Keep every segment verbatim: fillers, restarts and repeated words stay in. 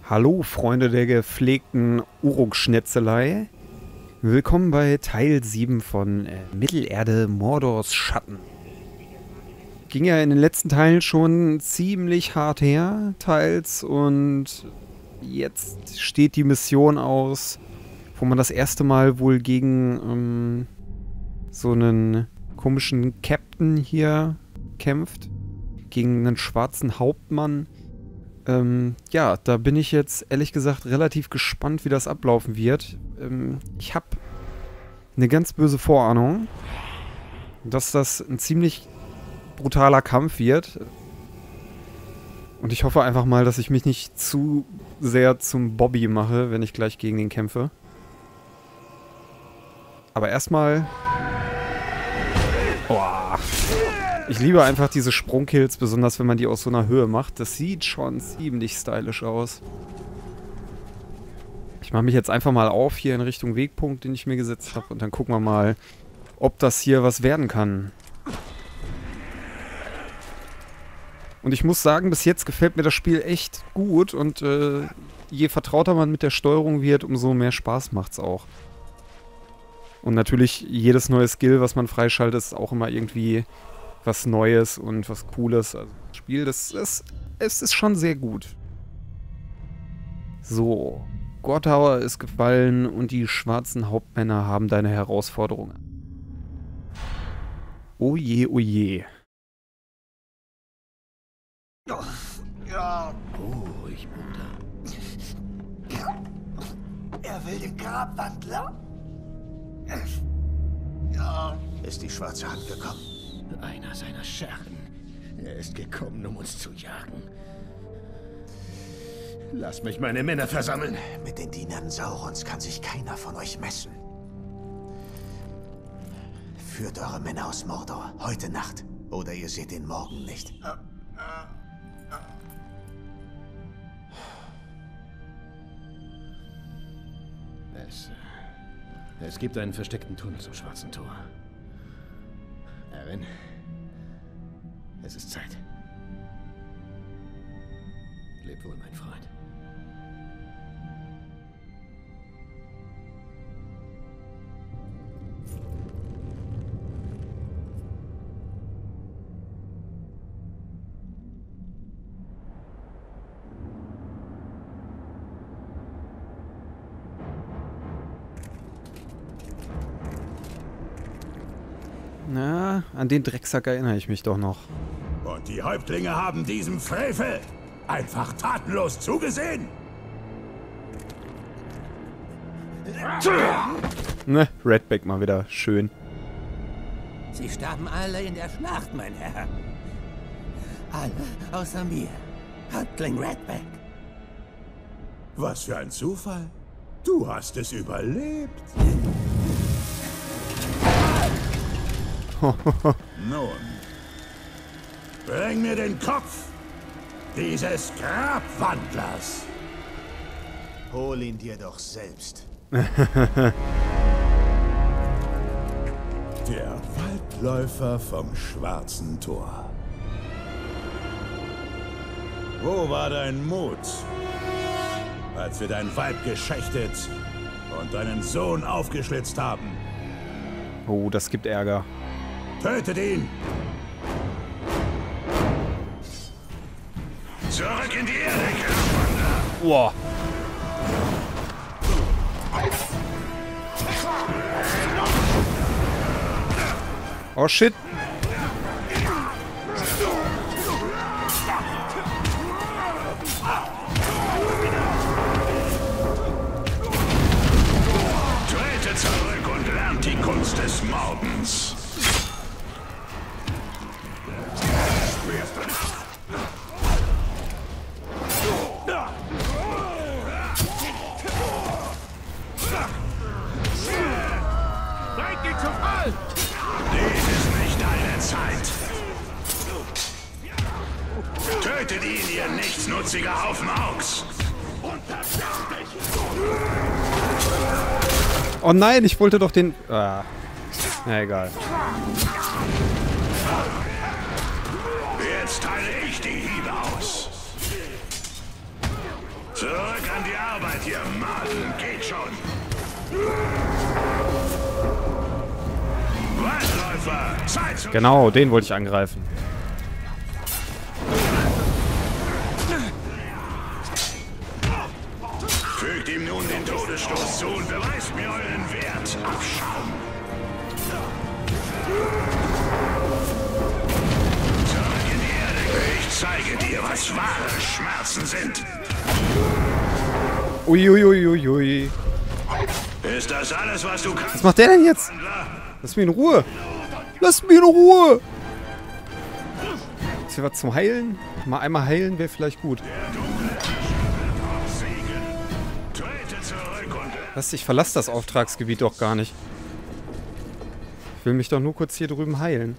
Hallo Freunde der gepflegten Uruk-Schnetzelei. Willkommen bei Teil sieben von äh, Mittelerde Mordors Schatten. Ging ja in den letzten Teilen schon ziemlich hart her, teils, und jetzt steht die Mission aus, wo man das erste Mal wohl gegen ähm, so einen komischen Captain hier kämpft. Gegen einen schwarzen Hauptmann. Ähm, ja, da bin ich jetzt ehrlich gesagt relativ gespannt, wie das ablaufen wird. Ähm, ich habe eine ganz böse Vorahnung, dass das ein ziemlich brutaler Kampf wird. Und ich hoffe einfach mal, dass ich mich nicht zu sehr zum Bobby mache, wenn ich gleich gegen ihn kämpfe. Aber erstmal... Boah. Ich liebe einfach diese Sprungkills, besonders wenn man die aus so einer Höhe macht. Das sieht schon ziemlich stylisch aus. Ich mache mich jetzt einfach mal auf hier in Richtung Wegpunkt, den ich mir gesetzt habe. Und dann gucken wir mal, ob das hier was werden kann. Und ich muss sagen, bis jetzt gefällt mir das Spiel echt gut. Und äh, je vertrauter man mit der Steuerung wird, umso mehr Spaß macht's auch. Und natürlich, jedes neue Skill, was man freischaltet, ist auch immer irgendwie was Neues und was Cooles. Also das Spiel, das ist, es ist schon sehr gut. So, Gorthauer ist gefallen und die schwarzen Hauptmänner haben deine Herausforderungen. Oh je, oh je. Ja. Ruhig, Bruder. Er will den Grabwandler? Ja. Ist die schwarze Hand gekommen? Einer seiner Schergen. Er ist gekommen, um uns zu jagen. Lass mich meine Männer versammeln. Mit den Dienern Saurons kann sich keiner von euch messen. Führt eure Männer aus Mordor heute Nacht, oder ihr seht den Morgen nicht. Es, es gibt einen versteckten Tunnel zum Schwarzen Tor. Erin, es ist Zeit. Leb wohl, mein Freund. Na, an den Drecksack erinnere ich mich doch noch. Und die Häuptlinge haben diesem Frevel einfach tatenlos zugesehen. Ne, Redback mal wieder schön. Sie starben alle in der Schlacht, mein Herr. Alle außer mir. Häuptling Redback. Was für ein Zufall. Du hast es überlebt. Nun, bring mir den Kopf dieses Grabwandlers. Hol ihn dir doch selbst. Der Waldläufer vom Schwarzen Tor. Wo war dein Mut, als wir dein Weib geschächtet und deinen Sohn aufgeschlitzt haben? Oh, das gibt Ärger. Tötet ihn! Zurück in die Erde, Grabwandler! Boah. Oh shit. Tretet zurück und lernt die Kunst des Mordens. Bringt ihn zu Fall! Dies ist nicht deine Zeit. Tötet ihn, ihr nichtsnutziger Haufen Augs. Oh nein, ich wollte doch den... Ah. Na egal. Jetzt teile ich die Hiebe aus. Zurück an die Arbeit, ihr Maden. Geht schon. Waldläufer, Zeit zu... Genau, den wollte ich angreifen. Fügt ihm nun den Todesstoß zu und beweist mir euren Wert. Abschaum. Zurück in die Erde. Ich zeige dir, was wahre Schmerzen sind. Uiuiuiui. Ui, ui. Ist das alles, was du kannst? Was macht der denn jetzt? Lass mich in Ruhe. Lass mich in Ruhe. Ist hier was zum Heilen? Mal einmal heilen wäre vielleicht gut. Was, ich verlasse das Auftragsgebiet doch gar nicht. Ich will mich doch nur kurz hier drüben heilen.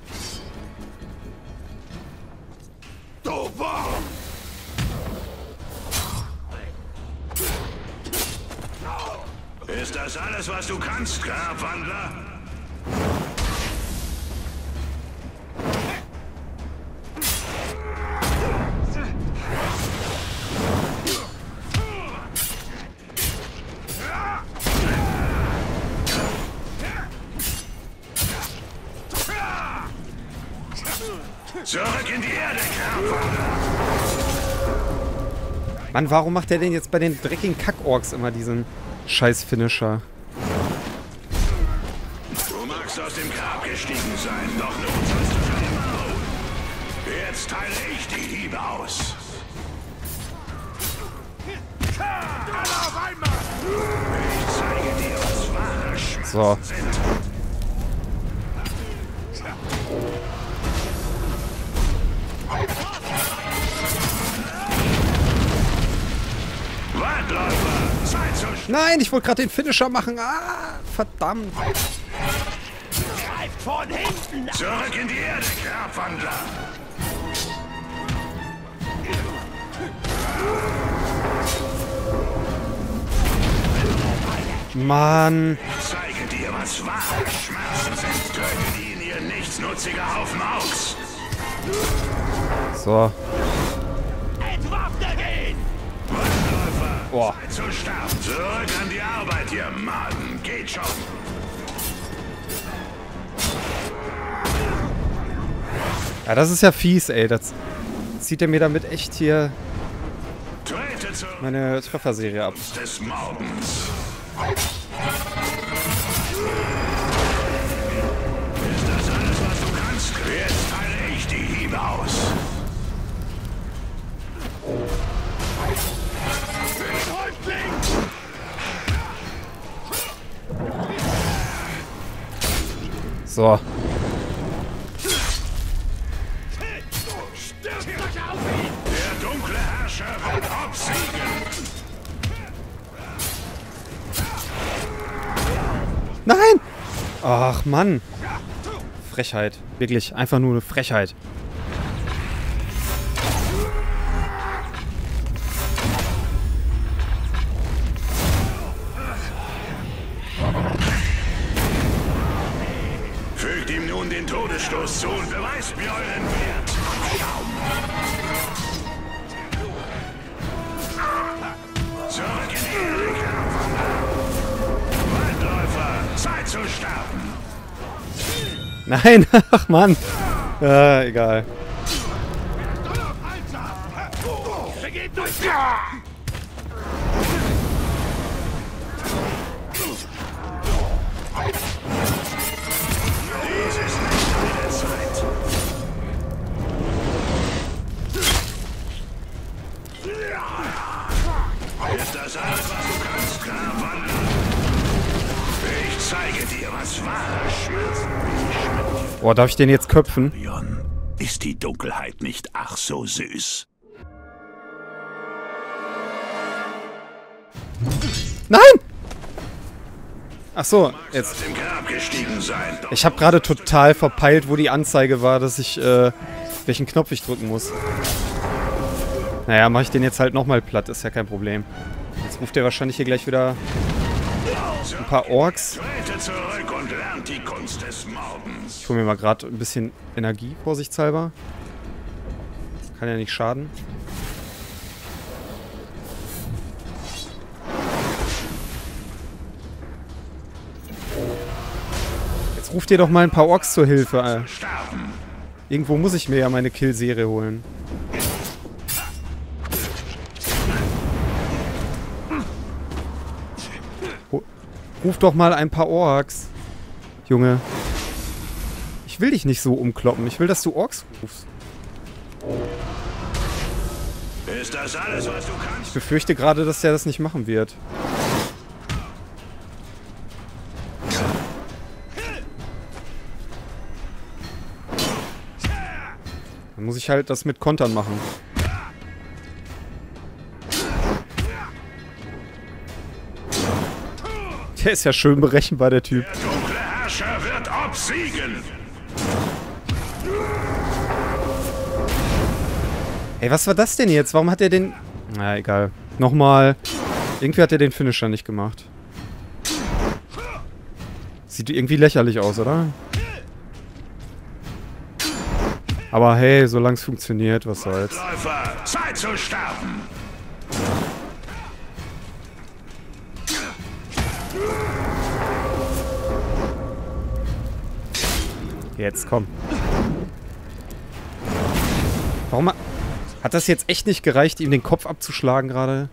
Ist das alles, was du kannst, Grabwandler? Zurück in die Erde, Grabwandler! Mann, warum macht der denn jetzt bei den dreckigen Kack-Orks immer diesen Scheiß-Finisher? Du magst aus dem Grab gestiegen sein, doch nun sollst du für immer ruhen. Jetzt teile ich die Hiebe aus. Alle auf einmal! Ich zeige dir, was wahre Schmerzen So. sind. Waldläufer, Zeit zu... Nein, ich wollte gerade den Finisher machen. Ah, verdammt. Greift von hinten! Zurück in die Erde, Grabwandler! Mann. Ich zeige dir, was wahre Schmerzen sind. Tötet ihn, ihr nichtsnutziger Haufen Augs! So. Entwaffnet ihn! Waldläufer, Boah. Zeit zu sterben! Zurück an die Arbeit, ihr Maden! Geht schon! Ja, das ist ja fies, ey. Das zieht er mir damit echt hier Trete zurück meine Trefferserie ab. des Mordens! Ist das alles, was du kannst? Jetzt teile ich die Hiebe aus! So. Der dunkle Herrscher wird obsiegen! Nein! Ach, Mann. Frechheit. Wirklich, einfach nur eine Frechheit. Fügt ihm nun den Todesstoß zu und beweist mir euren Wert. Schaum. Zurück in die Erde, Grabwandler. Waldläufer, Zeit zu sterben. Nein, ach Mann. Ja, egal. Begebt euch! Dies ist nicht meine Zeit. Ist das alles, was du kannst, Grabwandler? Ich zeige dir, was wahre Schmerzen ist. Boah, darf ich den jetzt köpfen? Orion, ist die Dunkelheit nicht ach so süß? Nein! Ach so, jetzt. Aus dem Grab gestiegen sein. Doch Ich habe gerade total verpeilt, wo die Anzeige war, dass ich, äh, welchen Knopf ich drücken muss. Naja, mache ich den jetzt halt nochmal platt, ist ja kein Problem. Jetzt ruft er wahrscheinlich hier gleich wieder ein paar Orks. trete zurück und lernt die Kunst des Mordens. Ich hole mir mal gerade ein bisschen Energie, vorsichtshalber. Kann ja nicht schaden. ruf dir doch mal ein paar Orks zur Hilfe, Alter. Irgendwo muss ich mir ja meine Kill-Serie holen. Ruf doch mal ein paar Orks. Junge. Ich will dich nicht so umkloppen. Ich will, dass du Orks rufst. Ist das alles, was du kannst? Ich befürchte gerade, dass der das nicht machen wird. Dann muss ich halt das mit Kontern machen. Der ist ja schön berechenbar, der Typ. Der dunkle Herrscher wird obsiegen. Ey, was war das denn jetzt? Warum hat er den... Na, egal. Nochmal. Irgendwie hat er den Finisher nicht gemacht. Sieht irgendwie lächerlich aus, oder? Aber hey, solange es funktioniert, was soll's. Läufer, Zeit zu sterben. Jetzt, komm. Warum hat das jetzt echt nicht gereicht, ihm den Kopf abzuschlagen gerade?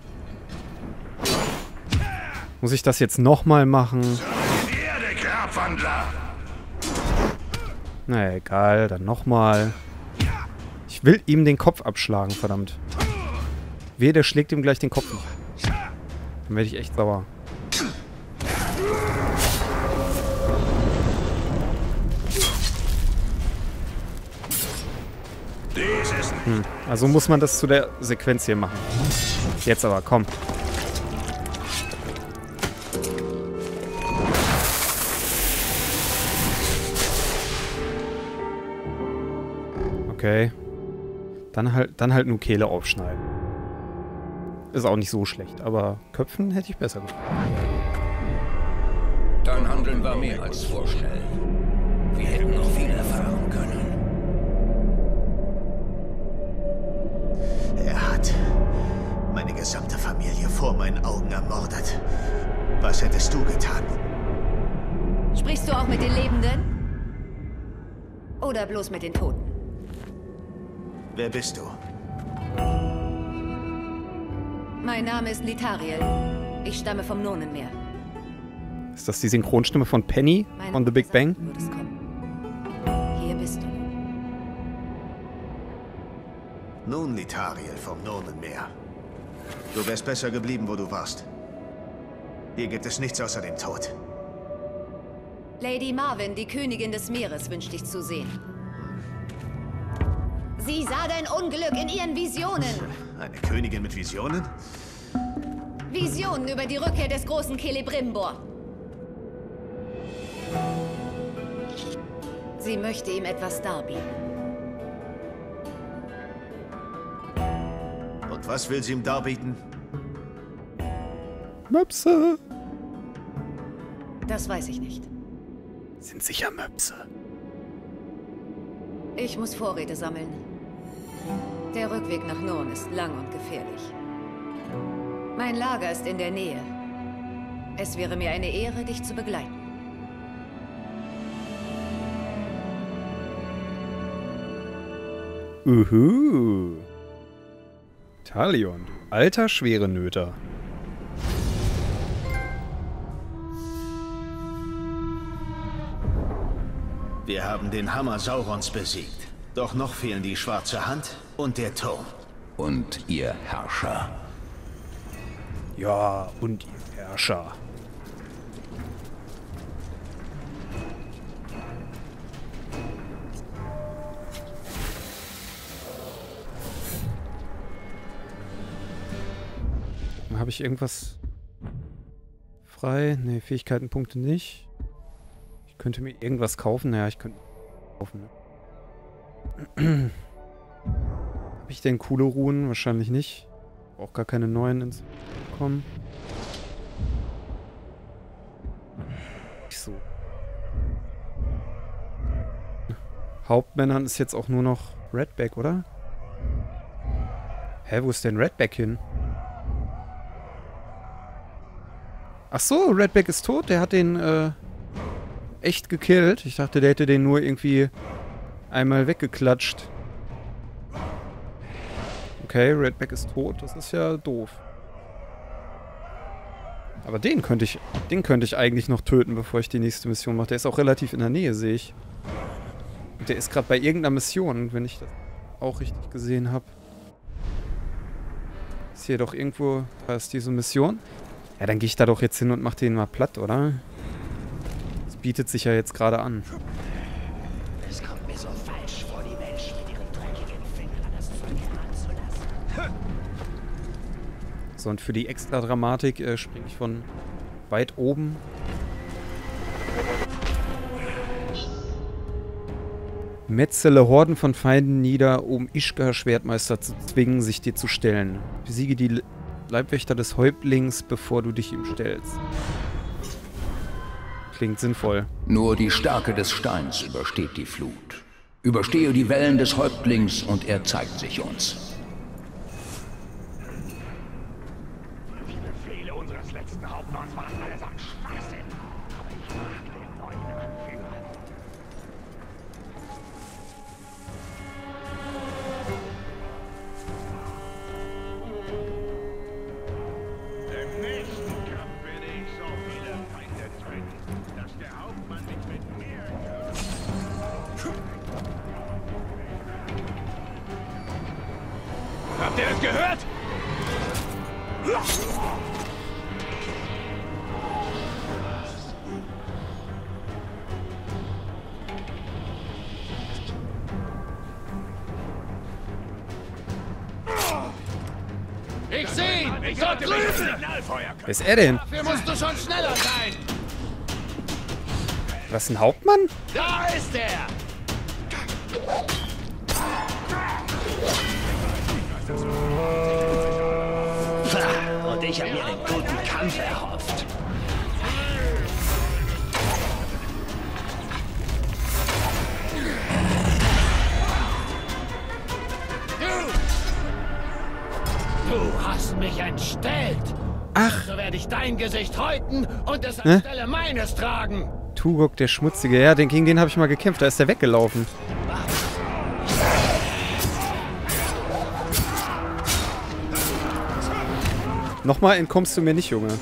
Muss ich das jetzt nochmal machen? Die Erde, Grabwandler. Na egal, dann nochmal. Ich will ihm den Kopf abschlagen, verdammt. Wehe, der schlägt ihm gleich den Kopf noch. Dann werde ich echt sauer. Hm. Also muss man das zu der Sequenz hier machen. Jetzt aber, komm. Okay. Dann halt, dann halt nur Kehle aufschneiden. Ist auch nicht so schlecht, aber Köpfen hätte ich besser gemacht. Dein Handeln war mehr als vorschnell. Wir hätten noch viel erfahren können. Er hat meine gesamte Familie vor meinen Augen ermordet. Was hättest du getan? Sprichst du auch mit den Lebenden? Oder bloß mit den Toten? Wer bist du? Mein Name ist Lithariel. Ich stamme vom Nonenmeer. Ist das die Synchronstimme von Penny von The Big Bang? Hier bist du. Nun, Lithariel vom Nonenmeer. Du wärst besser geblieben, wo du warst. Hier gibt es nichts außer dem Tod. Lady Marvin, die Königin des Meeres, wünscht dich zu sehen. Sie sah dein Unglück in ihren Visionen. Eine Königin mit Visionen? Visionen über die Rückkehr des großen Celebrimbor. Sie möchte ihm etwas darbieten. Und was will sie ihm darbieten? Möpse. Das weiß ich nicht. Sind sicher Möpse. Ich muss Vorräte sammeln. Der Rückweg nach Norden ist lang und gefährlich. Mein Lager ist in der Nähe. Es wäre mir eine Ehre, dich zu begleiten. Uhu. Talion, du alter Schwerenöter. Wir haben den Hammer Saurons besiegt. Doch noch fehlen die schwarze Hand und der Turm. Und ihr Herrscher. Ja, und ihr Herrscher. Habe ich irgendwas frei? Ne, Fähigkeitenpunkte nicht. Ich könnte mir irgendwas kaufen. Naja, ich könnte kaufen. Ne? Habe ich denn coole Ruhen? Wahrscheinlich nicht. Auch gar keine neuen ins kommen. Nicht so. Hauptmännern ist jetzt auch nur noch Redback, oder? Hä, wo ist denn Redback hin? Ach so, Redback ist tot. Der hat den, äh... echt gekillt. Ich dachte, der hätte den nur irgendwie einmal weggeklatscht. Okay, Redback ist tot. Das ist ja doof. Aber den könnte ich, den könnte ich eigentlich noch töten, bevor ich die nächste Mission mache. Der ist auch relativ in der Nähe, sehe ich. Und der ist gerade bei irgendeiner Mission, wenn ich das auch richtig gesehen habe. Ist hier doch irgendwo... Da ist diese Mission. Ja, dann gehe ich da doch jetzt hin und mache den mal platt, oder? Das bietet sich ja jetzt gerade an. Es kommt mir so falsch vor, die Menschen mit ihren dreckigen Fingern das Zeug heranzulassen. So, und für die Extra-Dramatik äh, springe ich von weit oben. Metzele Horden von Feinden nieder, um Ishgard Schwertmeister zu zwingen, sich dir zu stellen. Besiege die Leibwächter des Häuptlings, bevor du dich ihm stellst. Klingt sinnvoll. Nur die Stärke des Steins übersteht die Flut. Überstehe die Wellen des Häuptlings und er zeigt sich uns. Die Befehle unseres letzten Hauptmanns waren allesamt Schwachsinn. Aber ich mag den neuen Anführer. Im nächsten Kampf werde ich so viele Feinde töten, dass der Hauptmann nicht mit mir Habt ihr es gehört? Ich sehe ihn! Ich sollte mich auf Signalfeuer können. Wer ist er denn? Dafür musst du schon schneller sein! Was, ein Hauptmann? Da ist er! Und ich habe mir einen guten Kampf erhofft. Du hast mich entstellt! Ach, So werde ich dein Gesicht häuten und es Hä? anstelle meines tragen! Tugok, der Schmutzige. Ja, den, gegen den habe ich mal gekämpft. Da ist der weggelaufen. Nochmal entkommst du mir nicht, Junge.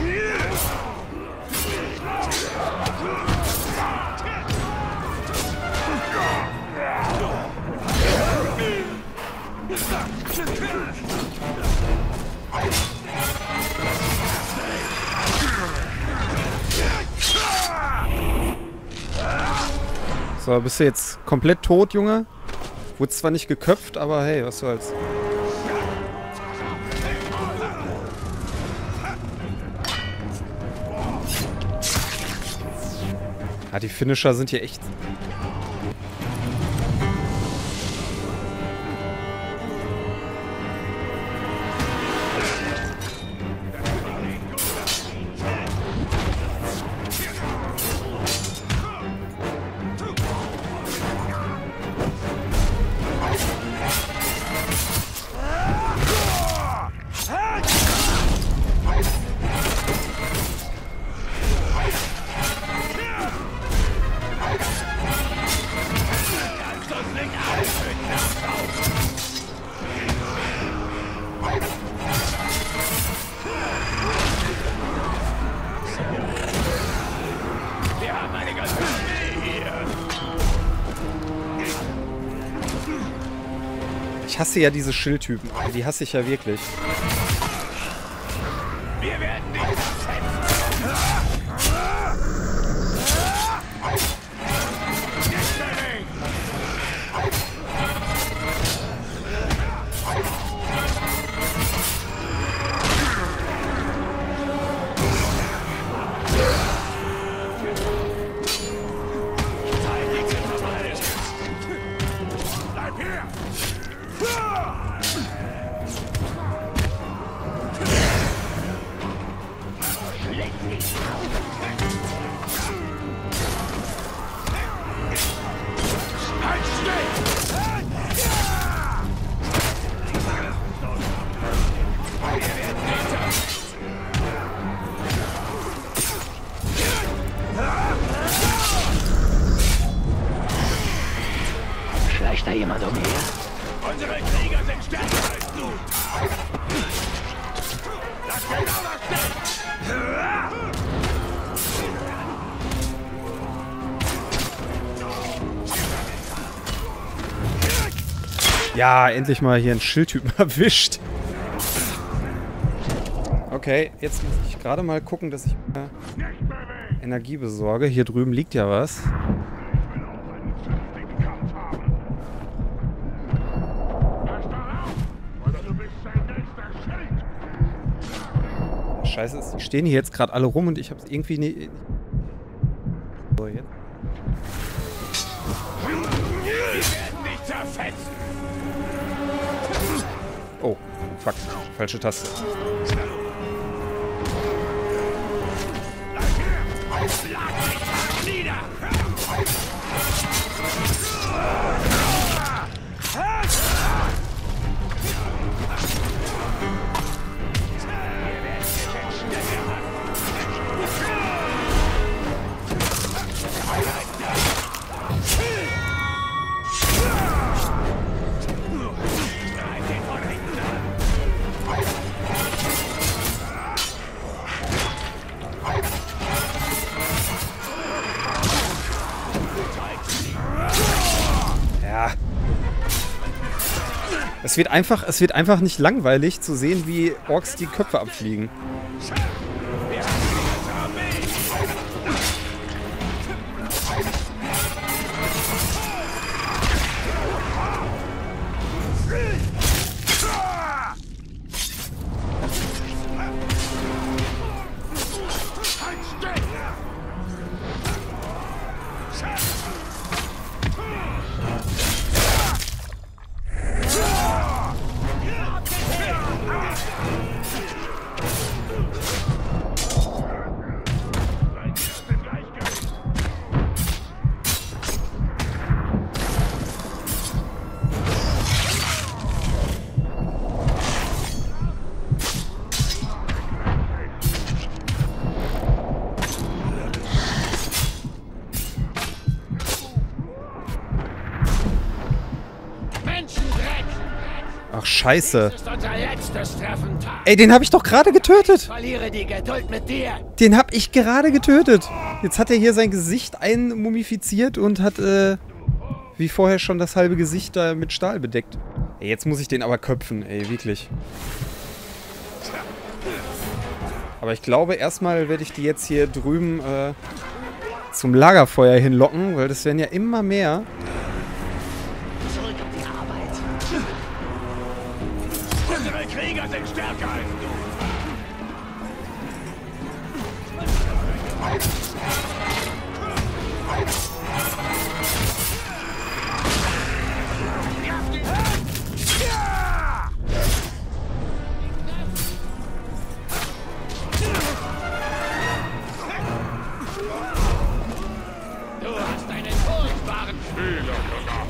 So, bist du jetzt komplett tot, Junge? Wurde zwar nicht geköpft, aber hey, was soll's. Ah, die Finisher sind hier echt... Ich hasse ja diese Schildtypen. Die hasse ich ja wirklich. Wir werden dich Bleib hier! Ja, endlich mal hier einen Schildtypen erwischt. Okay, jetzt muss ich gerade mal gucken, dass ich mir Energie besorge. Hier drüben liegt ja was. Scheiße, die stehen hier jetzt gerade alle rum und ich hab's irgendwie nicht... So, jetzt. Oh, fuck. Falsche Taste. Es wird einfach, es wird einfach nicht langweilig zu sehen, wie Orks die Köpfe abfliegen. Ach, scheiße. Ey, den habe ich doch gerade getötet. Den habe ich gerade getötet. Jetzt hat er hier sein Gesicht einmumifiziert und hat, äh, wie vorher schon das halbe Gesicht da mit Stahl bedeckt. Ey, jetzt muss ich den aber köpfen, ey, wirklich. Aber ich glaube, erstmal werde ich die jetzt hier drüben, äh, zum Lagerfeuer hinlocken, weil das werden ja immer mehr. Krieger sind stärker als du. Du hast einen furchtbaren Fehler gemacht.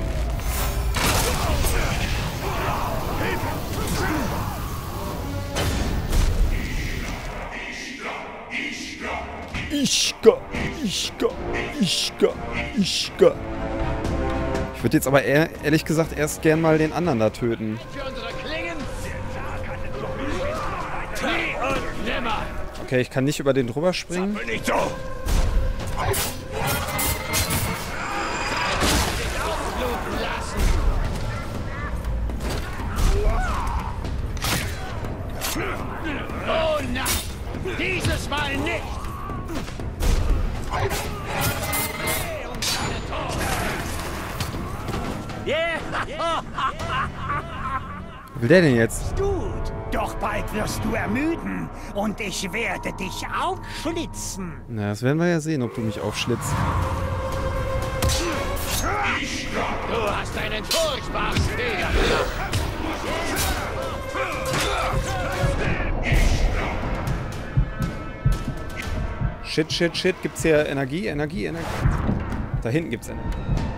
Ischga, Ischga, Ischga, Ischga. Ich würde jetzt aber eher, ehrlich gesagt erst gern mal den anderen da töten. Okay, ich kann nicht über den drüber springen. Oh nein, dieses Mal nicht! Was will der denn jetzt? Gut, doch bald wirst du ermüden und ich werde dich aufschlitzen. Na, das werden wir ja sehen, ob du mich aufschlitzt. Du hast einen furchtbaren Fehler gemacht. Shit, shit, shit. Gibt's hier Energie, Energie, Energie? Da hinten gibt's Energie.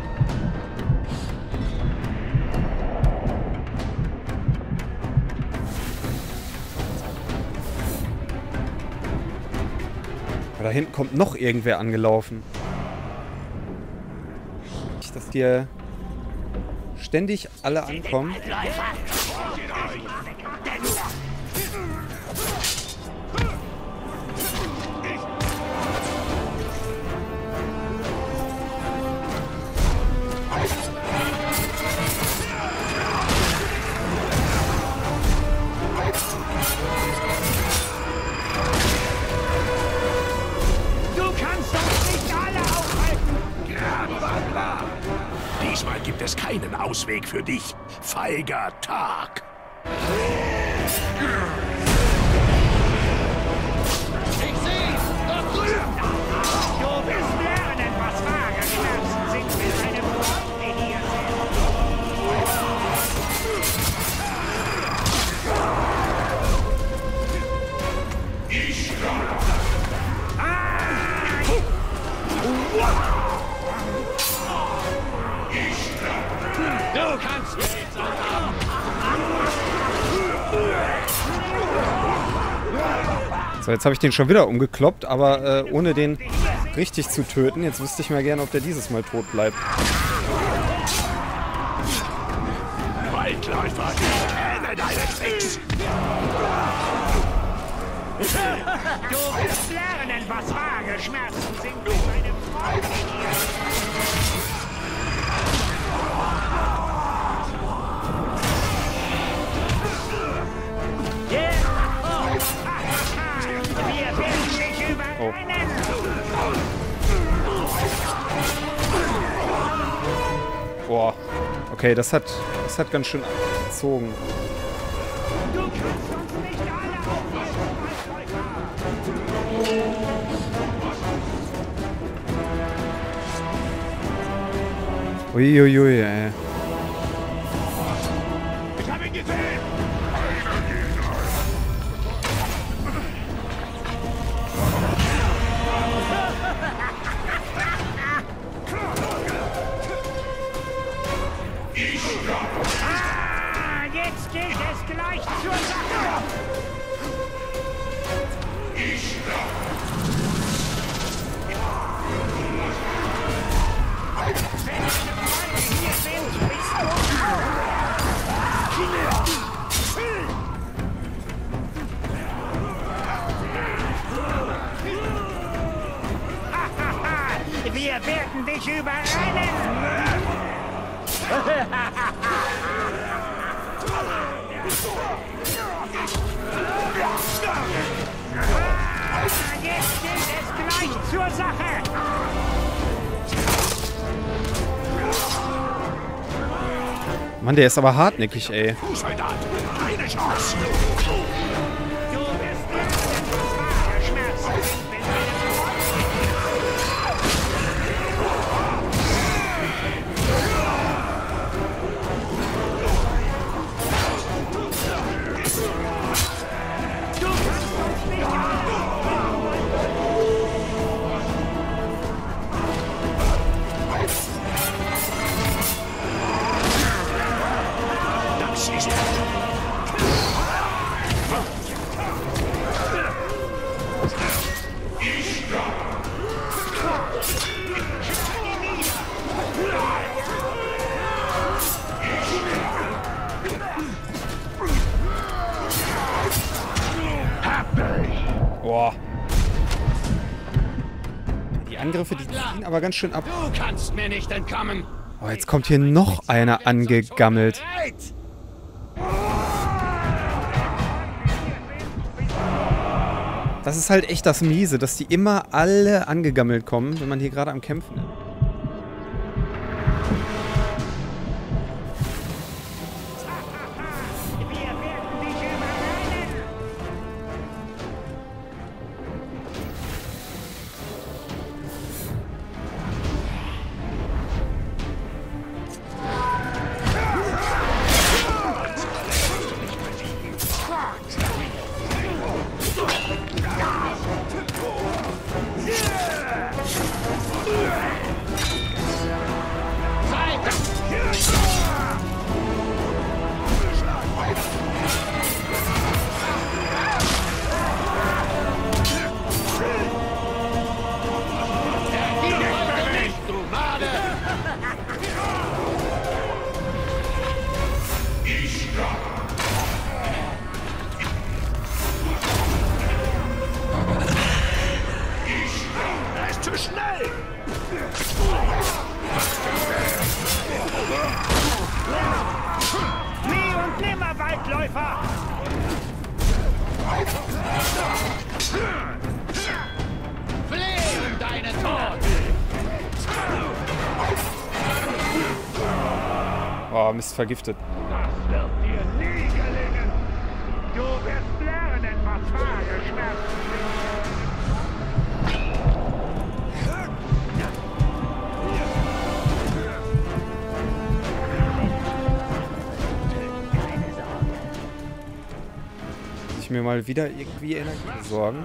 Aber da hinten kommt noch irgendwer angelaufen. Nicht, dass hier ständig alle ankommen. Ausweg für dich, feiger Tag. Ich seh's! Dort drüben! Du wirst lernen, was wahre Schmerzen sind, wenn eine Freunde hier sind. Ich Du kannst nicht sein. So, jetzt habe ich den schon wieder umgekloppt, aber äh, ohne den richtig zu töten. Jetzt wüsste ich mal gerne, ob der dieses Mal tot bleibt. Waldläufer, kenne deine Tricks. Du wirst lernen, was wahre Schmerzen sind, wenn deine Freunde hier Wir werden dich überrennen! Boah. Okay, das hat, das hat ganz schön gezogen. Du kannst uns nicht alle aufhalten, Uiuiui, ey. Ich hab ihn gesehen! Ah, jetzt geht es gleich zur Sache! Wenn deine Freunde hier sind, bist du... Wir werden dich überrennen! Jetzt geht es gleich zur Sache! Mann, der ist aber hartnäckig, ey. Fußsoldat, keine Chance! Du wirst lernen, was wahre Schmerzen sind, wenn deine Du kannst uns nicht Das ist... Boah. Die Angriffe, die ziehen aber ganz schön ab. Du kannst mir nicht entkommen! Oh, jetzt kommt hier noch einer angegammelt. Das ist halt echt das Miese, dass die immer alle angegammelt kommen, wenn man hier gerade am Kämpfen ist. Oh, Mist, vergiftet. Das wird dir nie gelingen. Du wirst lernen, was wahre Schmerzen Muss ich mir mal wieder irgendwie Energie besorgen.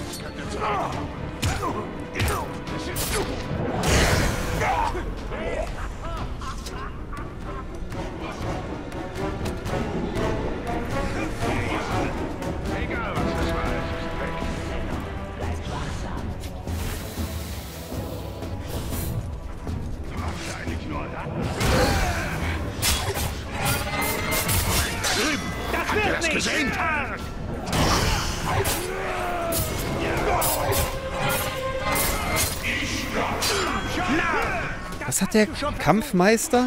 Egal, was es war, es ist weg. Bleib wachsam. Wahrscheinlich nur das. Das wird das nicht gesehen? hart. Was hat der Kampfmeister?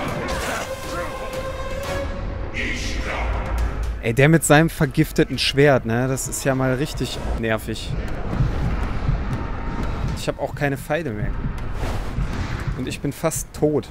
Ey, der mit seinem vergifteten Schwert, ne? Das ist ja mal richtig nervig. Ich habe auch keine Pfeile mehr. Und ich bin fast tot.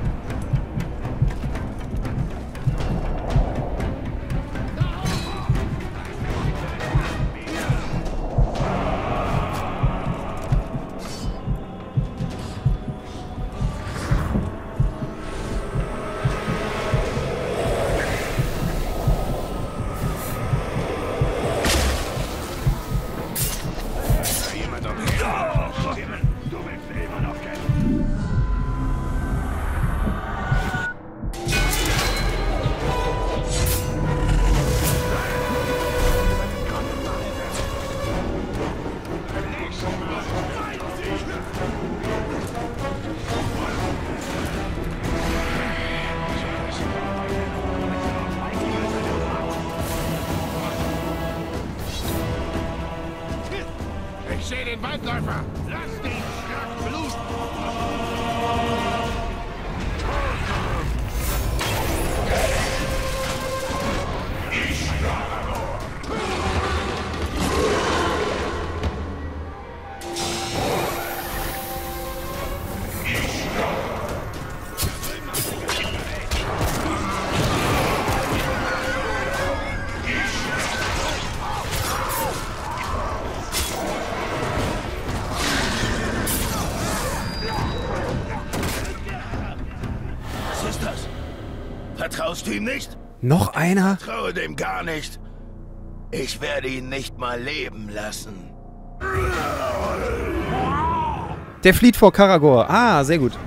Ich sehe den Waldläufer. Lass den Schlag bluten. Vertraust du ihm nicht? Noch einer? Traue dem gar nicht. Ich werde ihn nicht mal leben lassen. Der flieht vor Karagor. Ah, sehr gut.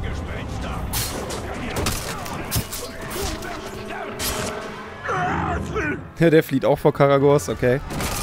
Ja, der flieht auch vor Karagors, okay.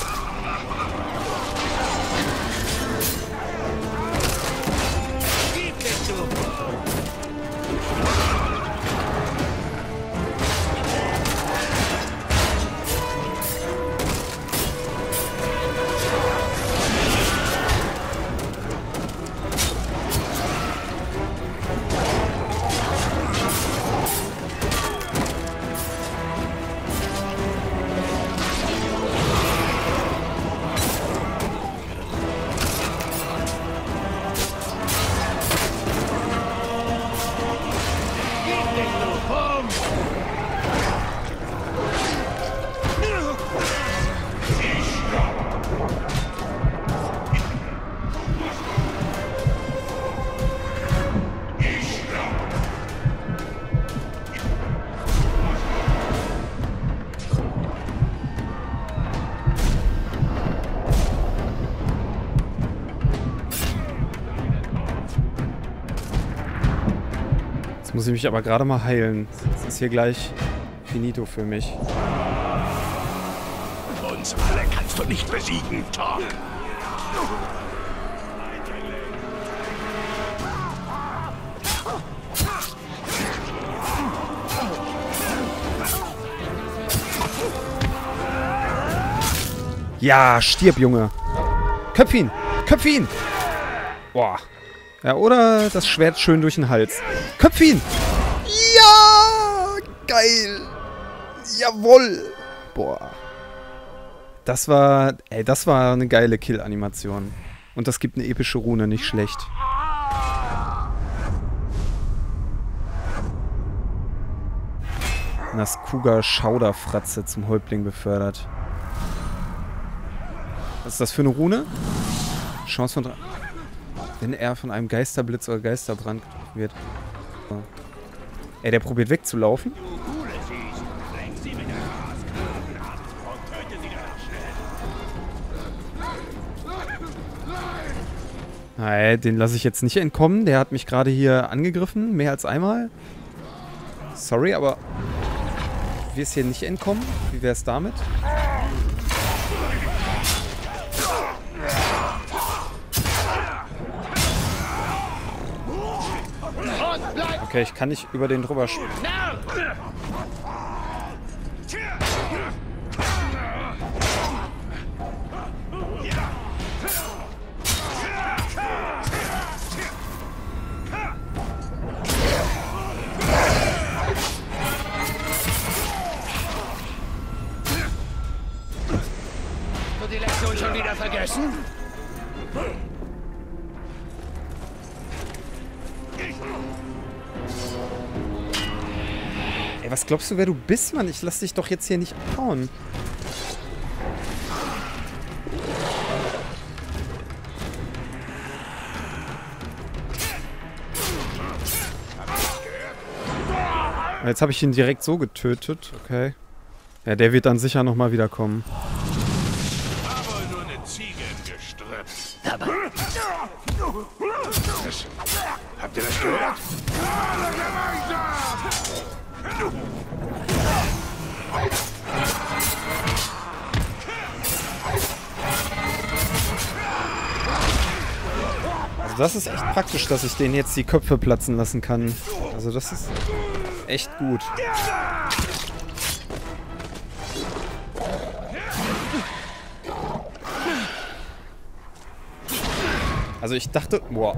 Muss ich mich aber gerade mal heilen. Das ist hier gleich finito für mich. Uns alle kannst du nicht besiegen, Thor. Ja, stirb, Junge. Köpf ihn! Köpf ihn! Boah. Ja, oder das Schwert schön durch den Hals. Köpf ihn! Ja! Geil! Jawoll! Boah. Das war... Ey, das war eine geile Kill-Animation. Und das gibt eine epische Rune, nicht schlecht. Tuga Schauderfratze zum Häuptling befördert. Was ist das für eine Rune? Chance von drei. Wenn er von einem Geisterblitz oder Geisterbrand getroffen wird. So. Ey, der probiert wegzulaufen. Nein, den lasse ich jetzt nicht entkommen. Der hat mich gerade hier angegriffen, mehr als einmal. Sorry, aber du wirst hier nicht entkommen. Wie wäre es damit? Okay, ich kann nicht über den drüber springen. Die Lektion schon wieder vergessen? Ey, was glaubst du, wer du bist, Mann? Ich lass dich doch jetzt hier nicht abhauen. Jetzt habe ich ihn direkt so getötet. Okay. Ja, der wird dann sicher nochmal wiederkommen. Aber nur eine Ziege im Gestrüpp. Aber Das, habt ihr das gehört? Also das ist echt praktisch, dass ich denen jetzt die Köpfe platzen lassen kann. Also das ist echt gut. Also ich dachte... Boah.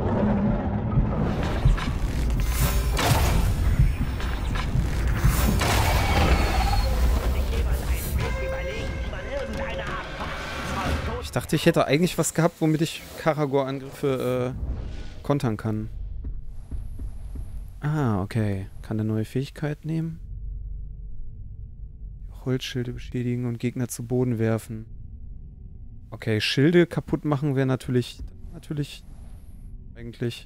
Ich dachte, ich hätte eigentlich was gehabt, womit ich Karagor-Angriffe äh, kontern kann. Ah, okay. Kann eine neue Fähigkeit nehmen. Holzschilde beschädigen und Gegner zu Boden werfen. Okay, Schilde kaputt machen wäre natürlich... Natürlich... Eigentlich...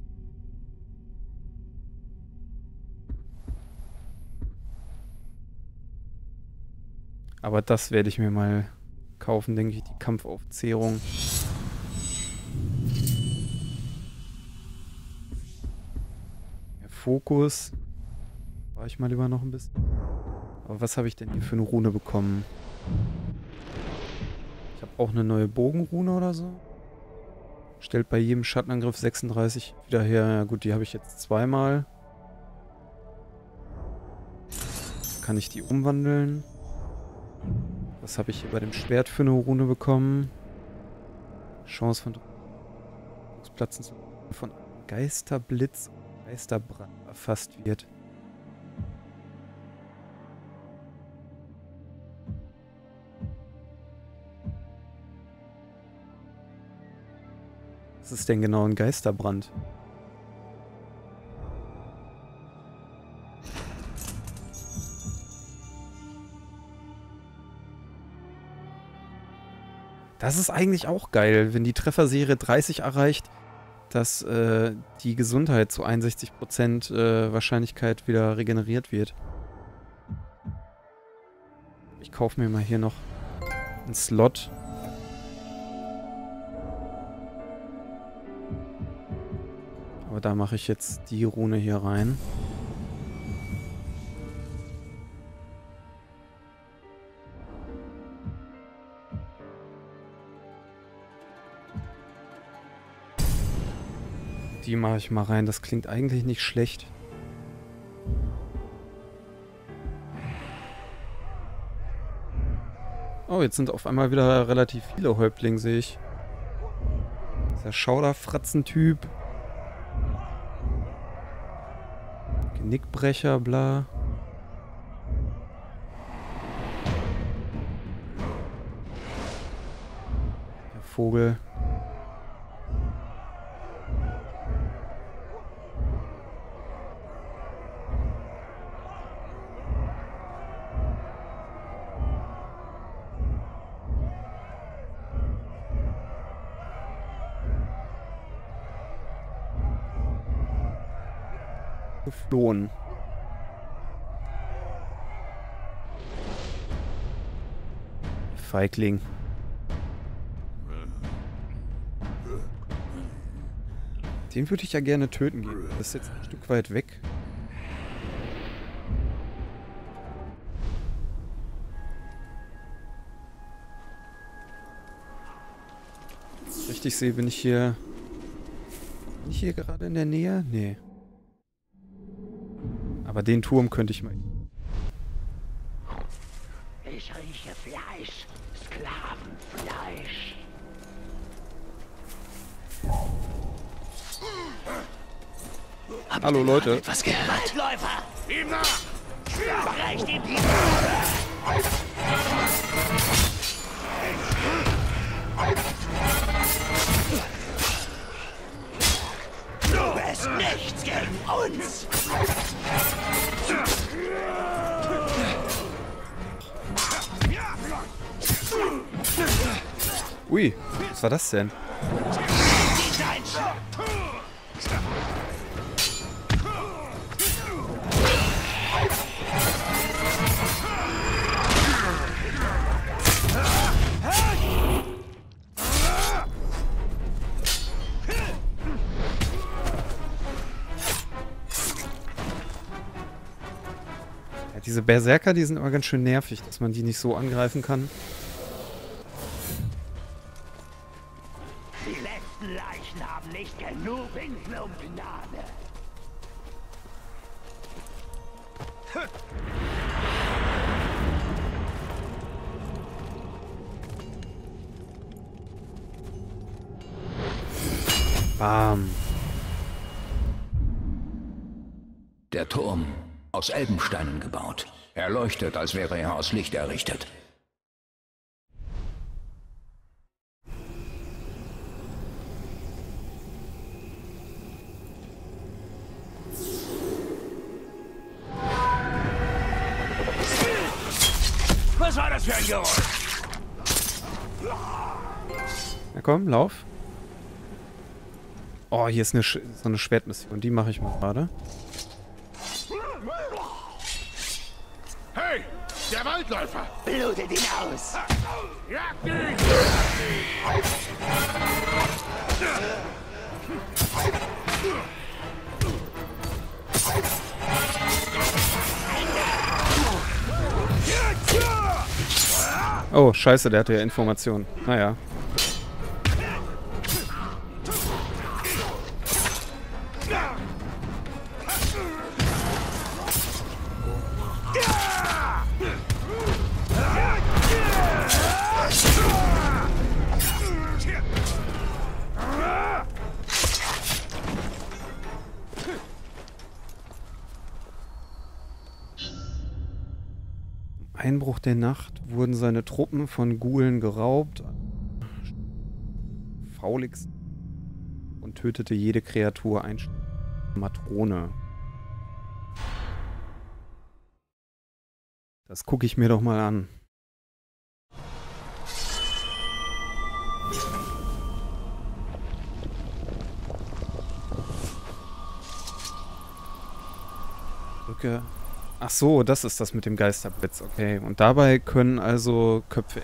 Aber das werde ich mir mal kaufen, denke ich, die Kampfaufzehrung. Der Fokus. War ich mal lieber noch ein bisschen. Aber was habe ich denn hier für eine Rune bekommen? Ich habe auch eine neue Bogenrune oder so. Stellt bei jedem Schattenangriff sechsunddreißig wieder her. Ja gut, die habe ich jetzt zweimal. Kann ich die umwandeln? Was habe ich hier bei dem Schwert für eine Rune bekommen? Chance von Platzen von Geisterblitz und Geisterbrand erfasst wird. Was ist denn genau ein Geisterbrand? Das ist eigentlich auch geil, wenn die Trefferserie dreißig erreicht, dass äh, die Gesundheit zu einundsechzig Prozent äh, Wahrscheinlichkeit wieder regeneriert wird. Ich kaufe mir mal hier noch einen Slot. Aber da mache ich jetzt die Rune hier rein. Die mache ich mal rein. Das klingt eigentlich nicht schlecht. Oh, jetzt sind auf einmal wieder relativ viele Häuptlinge, sehe ich. Dieser Schauderfratzen-Typ. Genickbrecher, bla. Der Vogel. geflohen. Feigling. Den würde ich ja gerne töten gehen. Das ist jetzt ein Stück weit weg. Wenn ich richtig sehe, bin ich hier... Bin ich hier gerade in der Nähe? Nee. Aber den Turm könnte ich mal... Ich rieche Fleisch. Sklavenfleisch. Hallo Leute. Was gehört? Läufer! Ihm nach! Reicht ihm die... Du bist nichts gegen uns! Ui, was war das denn? Ja, diese Berserker, die sind aber ganz schön nervig, dass man die nicht so angreifen kann. Die letzten Leichen haben nicht genug Gnade. Bam. Der Turm, aus Elbensteinen gebaut. Er leuchtet, als wäre er aus Licht errichtet. Was war das für ein Geräusch? Na komm, lauf. Oh, hier ist eine Sch so eine Schwertmission. Die mache ich mal gerade. Hey, der Waldläufer! Blutet ihn aus! Jagt ihn! Oh, scheiße, der hatte ja Informationen. Naja. Einbruch der Nacht wurden seine Truppen von Ghoulen geraubt, Faulix und tötete jede Kreatur einschließlich Matrone. Das gucke ich mir doch mal an. Drücke. Ach so, das ist das mit dem Geisterblitz, okay. Und dabei können also Köpfe...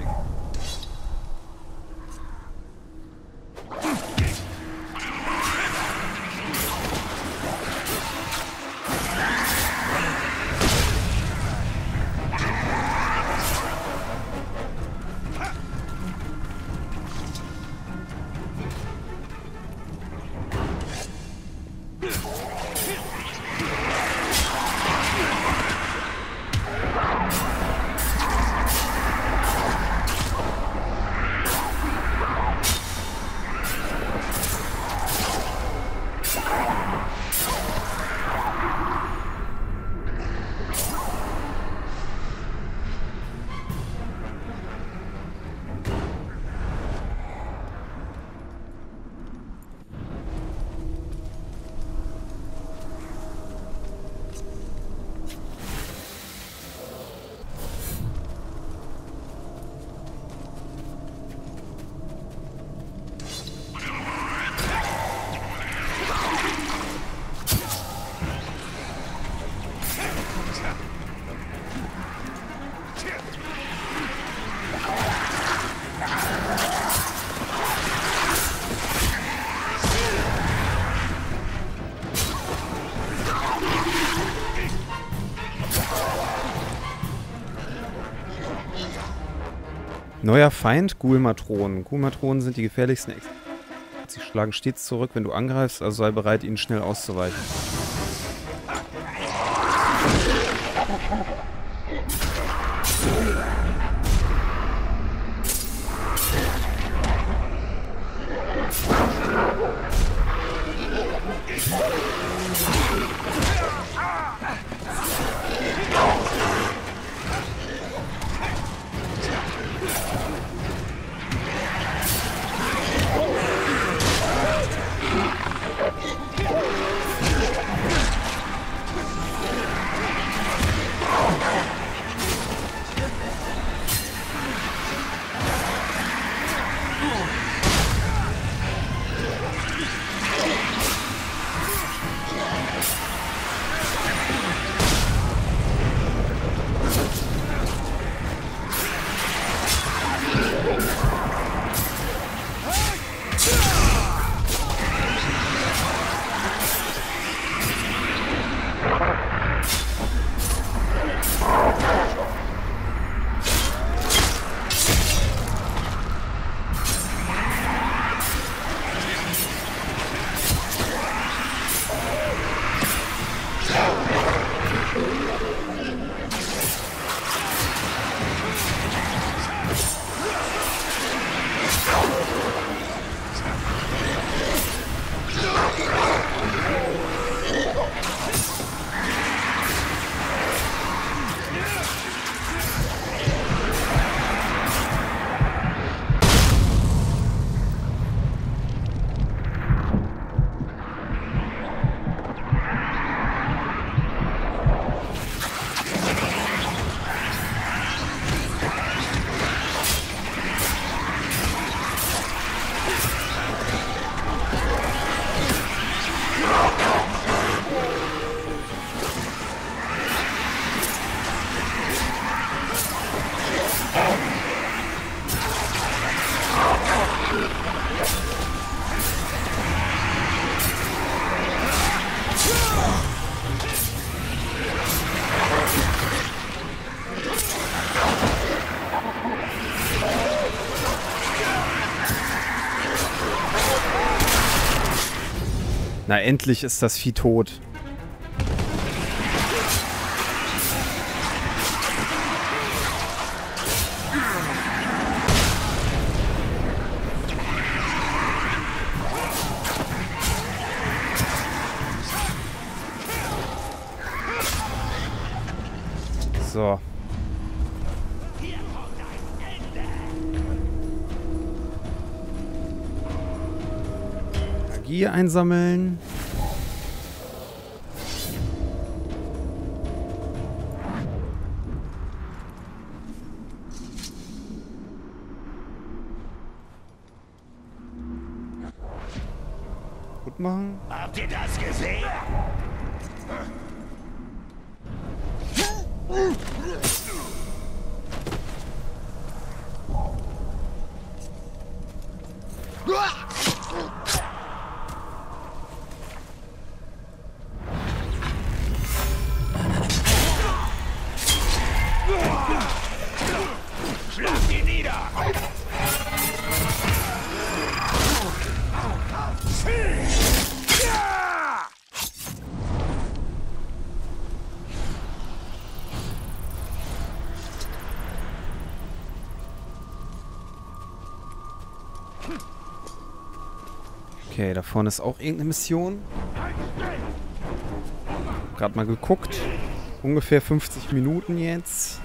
Neuer Feind, Ghoul-Matronen. Ghoul-Matronen sind die gefährlichsten Ex... Sie schlagen stets zurück, wenn du angreifst, also sei bereit, ihnen schnell auszuweichen. Na, endlich ist das Vieh tot. So. Magie einsammeln. Gut machen. Habt ihr das gesehen? Schlagt ihn nieder! Okay, da vorne ist auch irgendeine Mission. Gerade mal geguckt. Ungefähr fünfzig Minuten jetzt.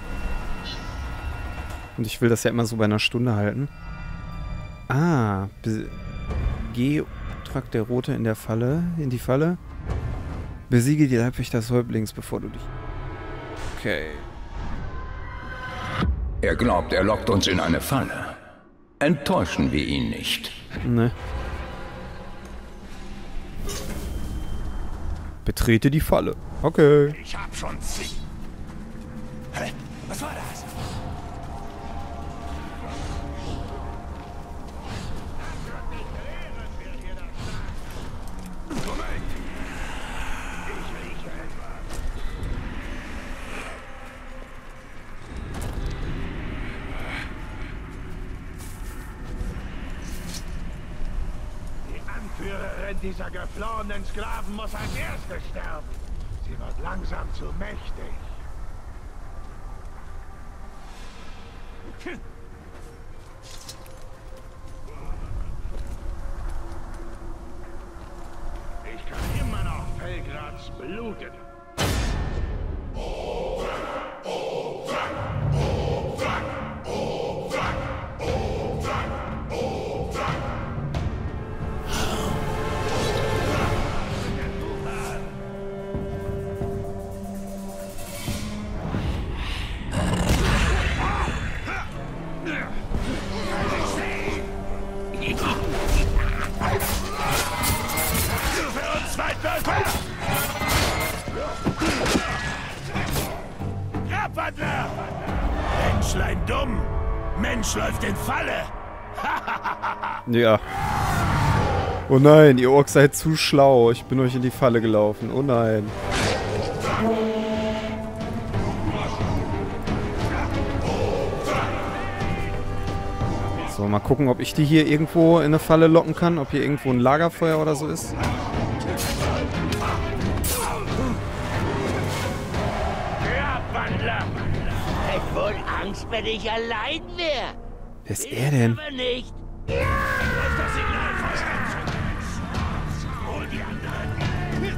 Und ich will das ja immer so bei einer Stunde halten. Ah, geh, trag der Rote in der Falle, in die Falle. Besiege die Leibwächter des Häuptlings, bevor du dich... Okay. Er glaubt, er lockt uns in eine Falle. Enttäuschen wir ihn nicht. Ne. Betrete die Falle. Okay. Ich hab schon zig. Hä? Was war das? Herrin dieser geflohenen Sklaven muss als Erste sterben. Sie wird langsam zu mächtig. Ich kann immer noch Felgrads bluten. Grabwandler! Menschlein dumm! Mensch läuft in Falle! Ja. Oh nein, ihr Orks seid zu schlau. Ich bin euch in die Falle gelaufen. Oh nein. So, mal gucken, ob ich die hier irgendwo in eine Falle locken kann. Ob hier irgendwo ein Lagerfeuer oder so ist. Grabwandler! Hätte wohl Angst, wenn ich allein wäre. Wer ist er denn? Aber nicht. Wo ist das Signalfeuer? Hol die anderen!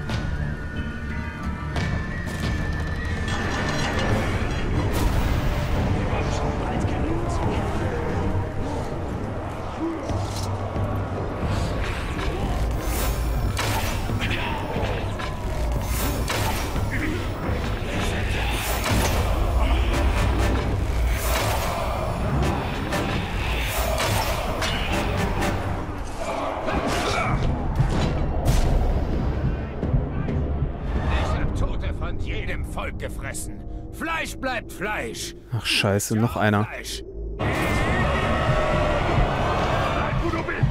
Jedem Volk gefressen. Fleisch bleibt Fleisch. Ach scheiße, noch einer. Fleisch. Bleib, wo du bist.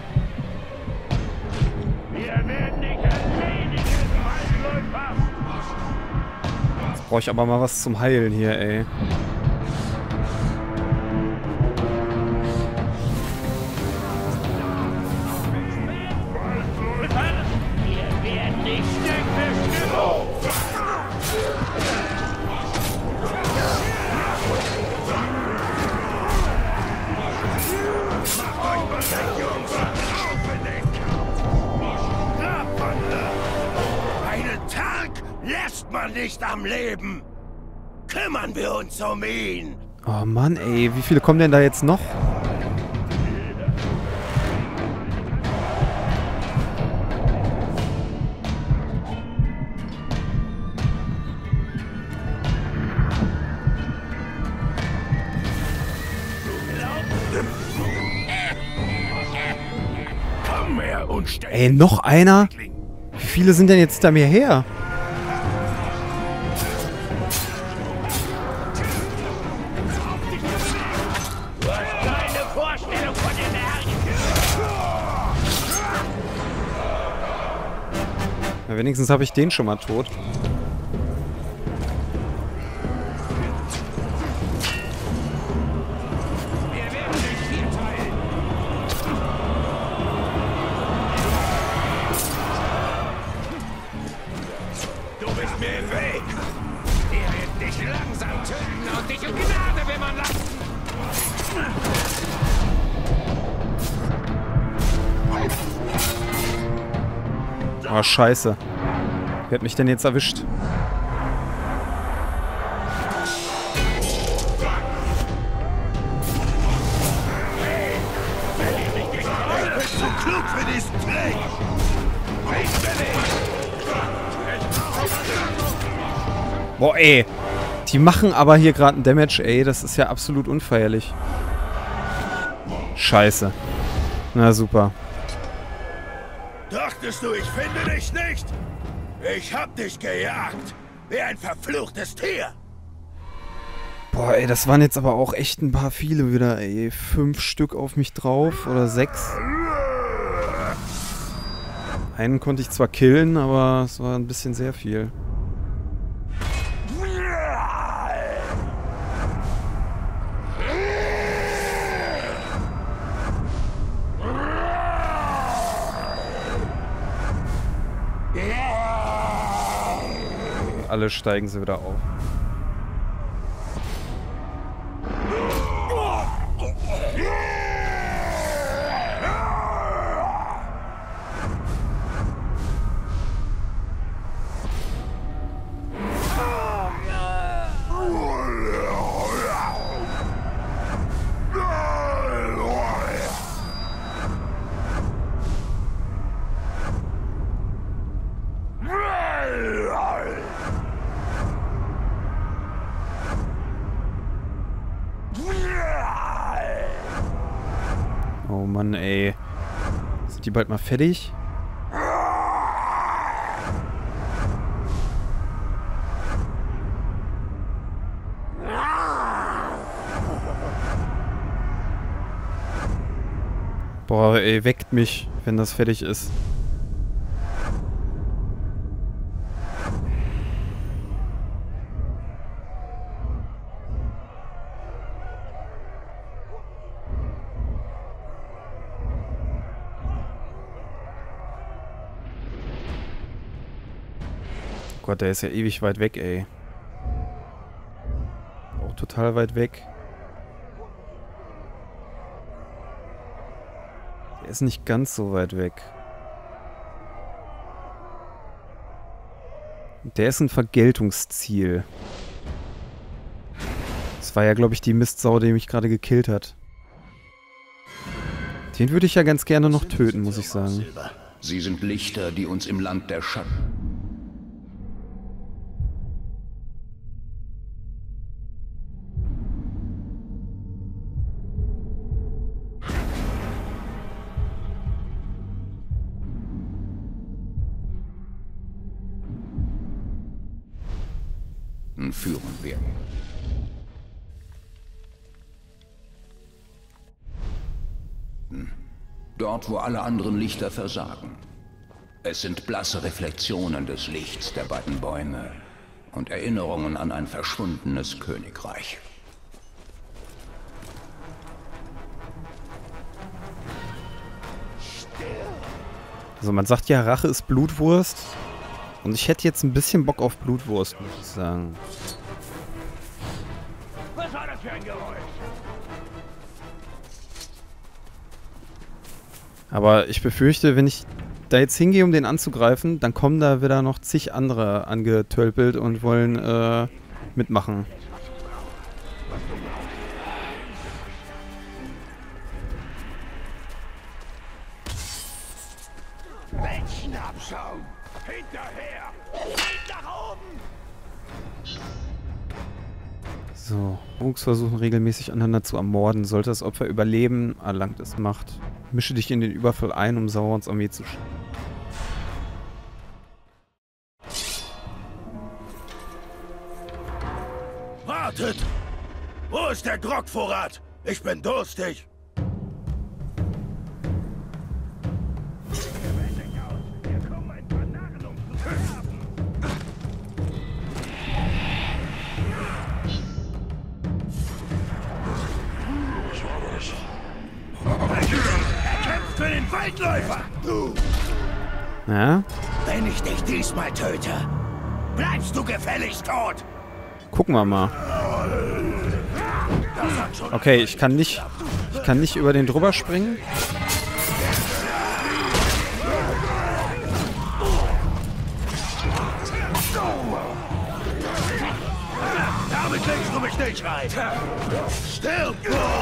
Wir werden dich erledigen, Waldläufer. Jetzt brauche ich aber mal was zum Heilen hier, ey. Wir werden dich Stück für Stück. Einen Tag lässt man nicht am Leben. Kümmern wir uns um ihn. Oh Mann, ey. Wie viele kommen denn da jetzt noch? Komm her und stell Ey, noch einer? Wie viele sind denn jetzt hinter mir her? Du hast keine Vorstellung von den Herren. Na, wenigstens habe ich den schon mal tot. Wir werden dich hier teilen. Du bist mir im Weg. Wir werden dich langsam töten und dich um Gnade wimmern lassen. Oh, scheiße. Wer hat mich denn jetzt erwischt? Ich bin zu klug für diesen Trick. Ich bin ich. Boah, ey. Die machen aber hier gerade einen Damage, ey. Das ist ja absolut unfeierlich. Scheiße. Na, super. Dachtest du, ich finde dich nicht? Ich hab dich gejagt. Wie ein verfluchtes Tier. Boah, ey, das waren jetzt aber auch echt ein paar viele wieder, ey. Fünf Stück auf mich drauf oder sechs. Einen konnte ich zwar killen, aber es war ein bisschen sehr viel. alle steigen sie wieder auf. Oh Mann, ey. Sind die bald mal fertig? Boah, ey, weckt mich, wenn das fertig ist. Gott, der ist ja ewig weit weg, ey. Auch total weit weg. Der ist nicht ganz so weit weg. Der ist ein Vergeltungsziel. Das war ja, glaube ich, die Mistsau, die mich gerade gekillt hat. Den würde ich ja ganz gerne noch töten, muss ich sagen. Sie sind Lichter, die uns im Land der Schatten... führen werden. Dort, wo alle anderen Lichter versagen. Es sind blasse Reflexionen des Lichts der beiden Bäume und Erinnerungen an ein verschwundenes Königreich. Also man sagt ja, Rache ist Blutwurst. Und ich hätte jetzt ein bisschen Bock auf Blutwurst, muss ich sagen. Was war das für ein Geräusch? Aber ich befürchte, wenn ich da jetzt hingehe, um den anzugreifen, dann kommen da wieder noch zig andere angetölpelt und wollen äh, mitmachen. Welchen Abschaum! Hinterher! Geht nach oben! So, Monks versuchen regelmäßig aneinander zu ermorden. Sollte das Opfer überleben, erlangt es Macht. Mische dich in den Überfall ein, um Saurons Armee zu schützen. Wartet! Wo ist der Grogvorrat? Ich bin durstig! Für den Waldläufer! Du! Ja? Wenn ich dich diesmal töte, bleibst du gefälligst tot! Gucken wir mal. Okay, ich kann nicht, ich kann nicht über den drüber springen. Damit legst du mich nicht rein! Stirb!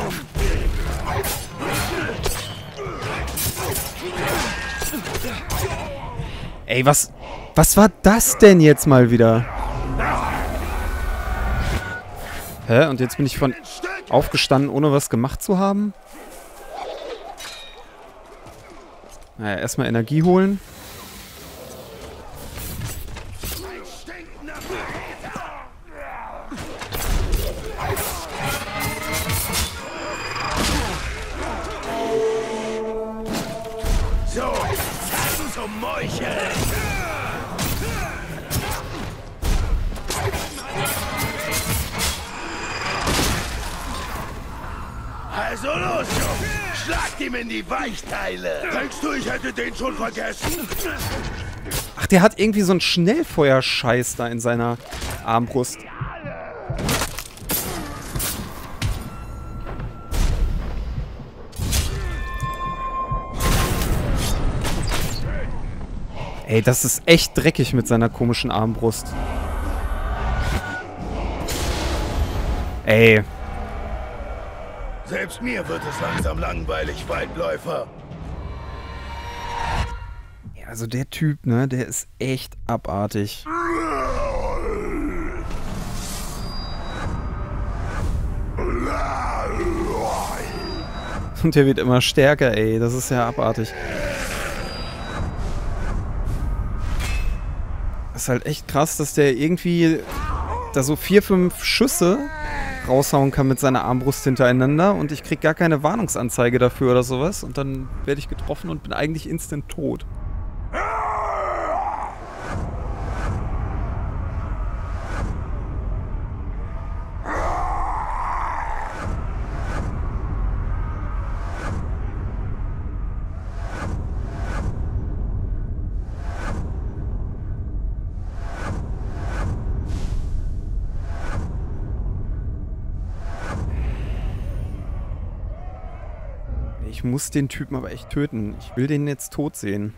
Ey, was, was war das denn jetzt mal wieder? Hä? Und jetzt bin ich von aufgestanden, ohne was gemacht zu haben? Naja, erstmal Energie holen. So, Zeit zum Meucheln! Also los, Junge! Schlagt ihm in die Weichteile! Denkst du, ich hätte den schon vergessen? Ach, der hat irgendwie so einen Schnellfeuerscheiß da in seiner Armbrust. Ey, das ist echt dreckig mit seiner komischen Armbrust. Ey. Selbst mir wird es langsam langweilig, Weitläufer. Ja, also der Typ, ne, der ist echt abartig. Und der wird immer stärker, ey. Das ist ja abartig. Das ist halt echt krass, dass der irgendwie da so vier, fünf Schüsse raushauen kann mit seiner Armbrust hintereinander und ich krieg gar keine Warnungsanzeige dafür oder sowas und dann werde ich getroffen und bin eigentlich instant tot. Ich muss den Typen aber echt töten. Ich will den jetzt tot sehen.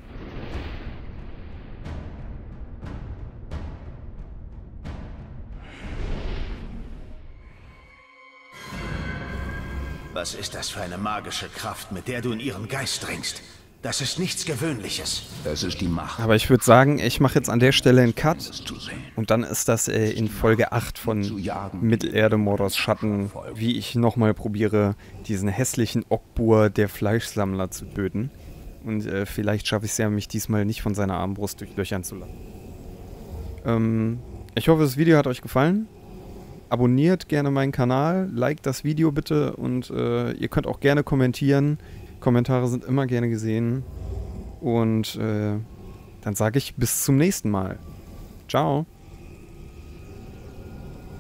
Was ist das für eine magische Kraft, mit der du in ihren Geist dringst? Das ist nichts Gewöhnliches. Es ist die Macht. Aber ich würde sagen, ich mache jetzt an der Stelle einen Cut. Und dann ist das äh, in Folge acht von Mittelerde Mordors Schatten, wie ich nochmal probiere, diesen hässlichen Ockbur der Fleischsammler zu töten. Und äh, vielleicht schaffe ich es ja, mich diesmal nicht von seiner Armbrust durchlöchern zu lassen. Ähm, ich hoffe, das Video hat euch gefallen. Abonniert gerne meinen Kanal, liked das Video bitte und äh, ihr könnt auch gerne kommentieren. Kommentare sind immer gerne gesehen. Und äh, dann sage ich bis zum nächsten Mal. Ciao.